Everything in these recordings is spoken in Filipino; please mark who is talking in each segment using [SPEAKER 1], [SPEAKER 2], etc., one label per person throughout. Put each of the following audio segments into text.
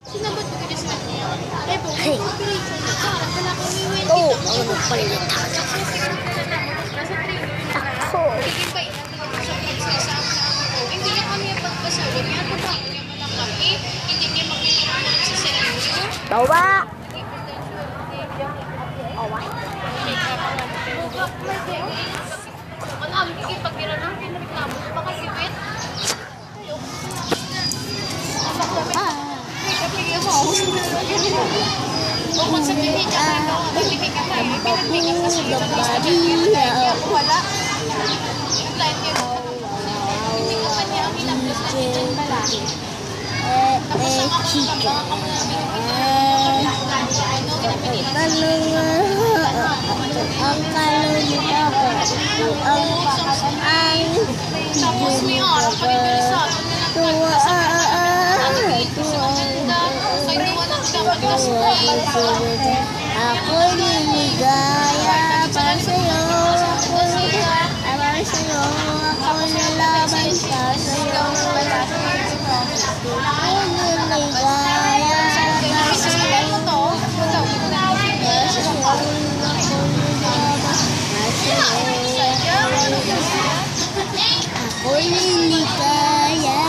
[SPEAKER 1] Sinabot ko kasi sa kanya. Eh, po, wala kang iwi.
[SPEAKER 2] Oo, ako nagpalit. Ako.
[SPEAKER 1] Hindi niya kami pagpasagot. Yan po ba? Hindi niya malaki. Hindi niya magpipiranan sa seryo.
[SPEAKER 2] Tawa! Awa.
[SPEAKER 1] Ano, ang kikipagpiranan, pinagreklamo ko pa kasi wait. Bukod sa bibigyan ka ito, bibigyan ka ito, pinagbigan ka sa iyo, wala. Yung client yun, hindi ka pa niya ang ilabos na dyan pala. Tapos ang ako mga kamulaming tapos may araw pa rin sa atin
[SPEAKER 2] ako liligaya para sa'yo, ako liligaya sa'yo, ako nalaban sa sa'yo, ako liligaya para ako liligaya.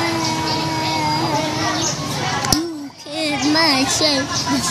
[SPEAKER 2] You killed myself.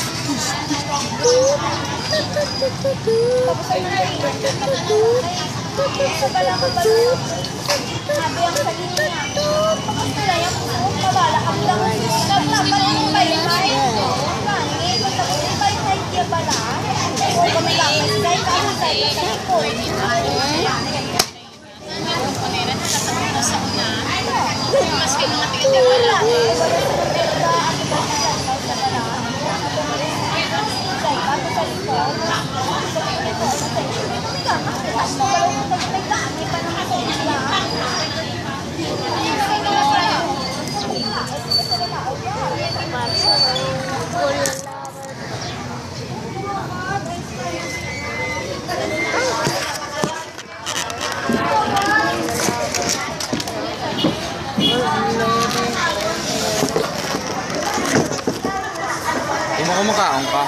[SPEAKER 3] Kumakaon ka?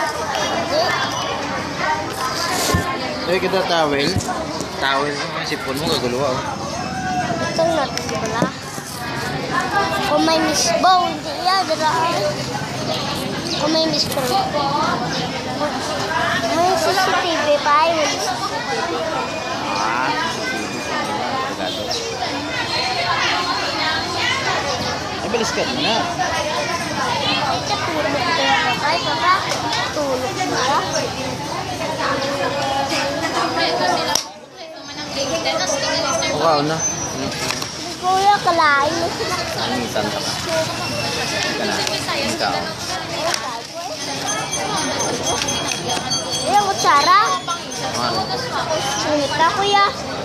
[SPEAKER 3] Ay, kita towel. Towel yung sipon mo, gaguluwa.
[SPEAKER 2] Ito natin pala. Kung may misbaw, hindi yan. Kung may misbaw. May CCTV pa. May CCTV.
[SPEAKER 3] Ay, balis ka na.
[SPEAKER 2] Ito tulog ka. Ay, baba. Tulog ka.
[SPEAKER 3] Wow na.
[SPEAKER 2] Kuya, kalain.
[SPEAKER 3] Ang tanta ka. Ikaw.
[SPEAKER 2] Ayan, kutsara.
[SPEAKER 3] Ano?
[SPEAKER 2] Sunit ka, kuya.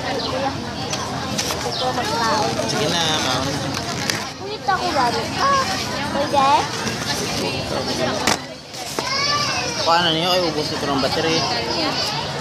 [SPEAKER 2] Ito, magkaon.
[SPEAKER 3] Sige na, kaon.
[SPEAKER 2] Sunit ako gamit. Pwede?
[SPEAKER 3] Paano niyo? Ay, ubos ito ng battery.